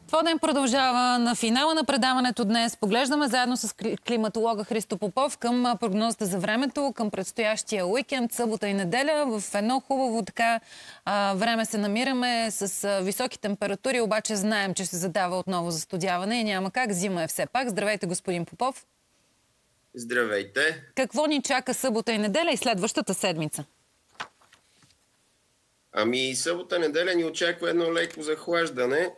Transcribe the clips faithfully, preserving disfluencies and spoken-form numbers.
Това ден продължава. На финала на предаването днес поглеждаме заедно с климатолога Христо Попов към прогнозата за времето, към предстоящия уикенд, събота и неделя. В едно хубаво така а, време се намираме с а, високи температури, обаче знаем, че се задава отново застудяване и няма как. Зима е все пак. Здравейте, господин Попов. Здравейте. Какво ни чака събота и неделя и следващата седмица? Ами събота неделя ни очаква едно леко захлаждане,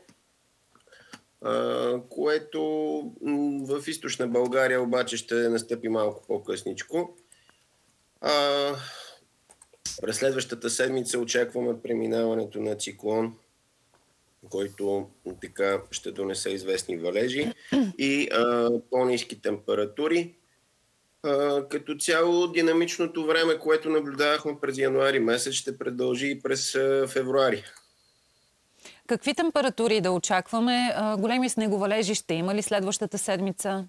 което в източна България обаче ще настъпи малко по-късничко. През следващата седмица очакваме преминаването на циклон, който така ще донесе известни валежи и по-ниски температури. Като цяло динамичното време, което наблюдавахме през януари месец, ще продължи и през февруари. Какви температури да очакваме? Големи снеговалежи ще има ли следващата седмица?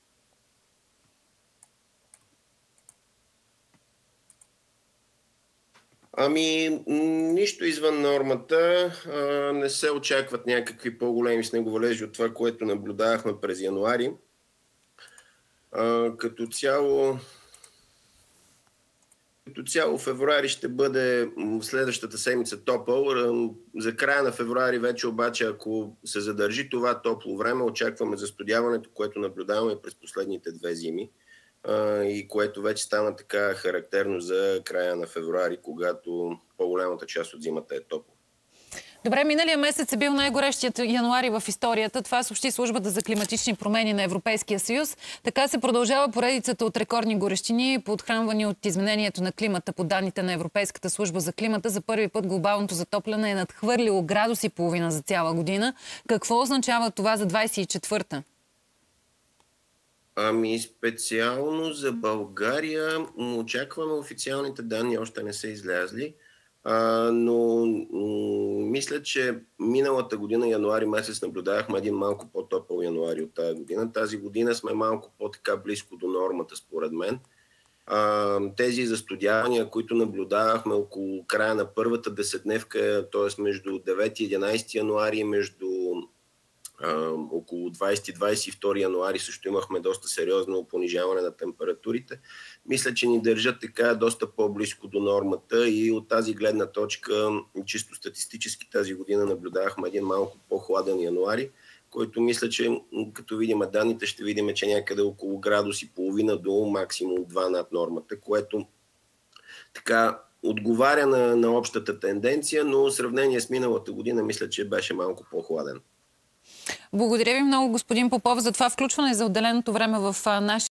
Ами, нищо извън нормата. Не се очакват някакви по-големи снеговалежи от това, което наблюдавахме през януари. Като цяло... Като цяло февруари ще бъде следващата седмица топъл. За края на февруари вече обаче, ако се задържи това топло време, очакваме застудяването, което наблюдаваме през последните две зими и което вече стана така характерно за края на февруари, когато по-голямата част от зимата е топло. Добре, миналия месец е бил най-горещият януари в историята. Това съобщи Службата за климатични промени на Европейския съюз. Така се продължава поредицата от рекордни горещини, подхранвани от изменението на климата. По данните на Европейската служба за климата, за първи път глобалното затопляне е надхвърлило градус и половина за цяла година. Какво означава това за двадесет и четвърта? Ами специално за България очакваме, официалните данни още не са излязли. А, но мисля, че миналата година, януари месец, наблюдавахме един малко по-топъл януари от тази година. Тази година сме малко по-така близко до нормата, според мен. А, тези застудявания, които наблюдавахме около края на първата десетдневка, т.е. между девети и единадесети януари и между Uh, около двадесети и двадесет и втори януари също имахме доста сериозно понижаване на температурите. Мисля, че ни държат така доста по-близко до нормата и от тази гледна точка, чисто статистически тази година наблюдавахме един малко по-хладен януари, който мисля, че като видим данните, ще видим, че някъде около градус и половина до максимум два над нормата, което така отговаря на, на общата тенденция, но в сравнение с миналата година мисля, че беше малко по-хладен. Благодаря ви много, господин Попов, за това включване и за отделеното време в нашия